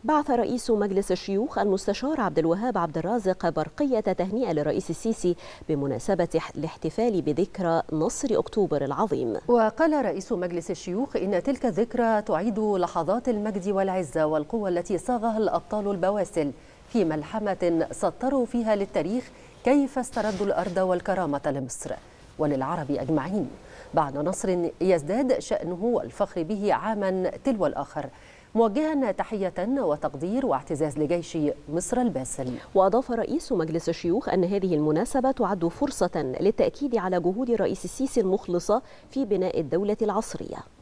بعث رئيس مجلس الشيوخ المستشار عبد الوهاب عبد الرازق برقية تهنئة للرئيس السيسي بمناسبة الاحتفال بذكرى نصر أكتوبر العظيم. وقال رئيس مجلس الشيوخ إن تلك الذكرى تعيد لحظات المجد والعزة والقوة التي صاغها الأبطال البواسل في ملحمة سطروا فيها للتاريخ كيف استردوا الأرض والكرامة لمصر وللعرب أجمعين بعد نصر يزداد شأنه والفخر به عاما تلو الآخر، موجها تحية وتقدير واعتزاز لجيش مصر الباسل. وأضاف رئيس مجلس الشيوخ أن هذه المناسبة تعد فرصة للتأكيد على جهود الرئيس السيسي المخلصة في بناء الدولة العصرية.